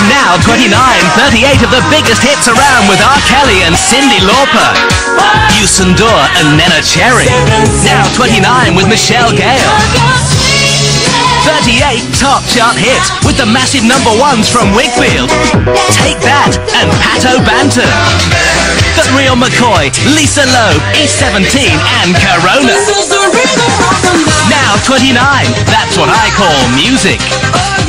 Now 29, 38 of the biggest hits around with R. Kelly and Cyndi Lauper. Youssou N'Dour and Nena Cherry. Now 29 with Michelle Gale. 38 top chart hits with the massive number ones from Whigfield, Take That and Pato Banton. The Real McCoy, Lisa Loeb, E17 and Corona. Now 29, that's what I call music.